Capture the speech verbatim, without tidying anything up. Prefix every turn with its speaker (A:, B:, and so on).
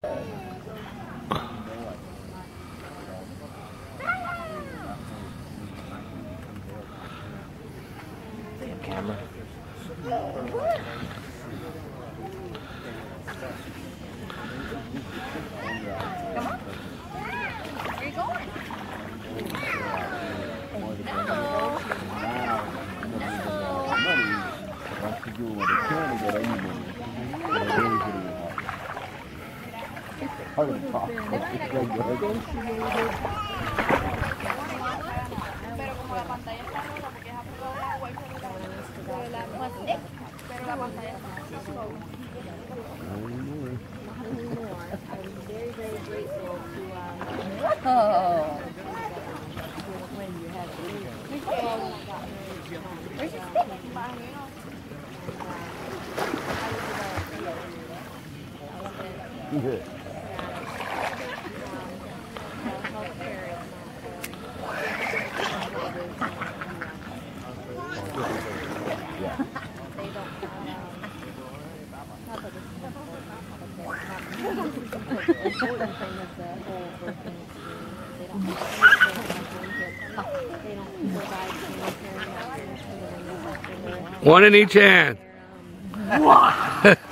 A: Damn camera.
B: Come on. Where are you going? No. Pero como la pantalla está roja porque es a prueba de agua y pero la pantalla está roja.
C: I'm very, very grateful to
B: Oh.
C: when you had to leave.
B: Where's your stick?
A: Yeah.
D: One in each hand.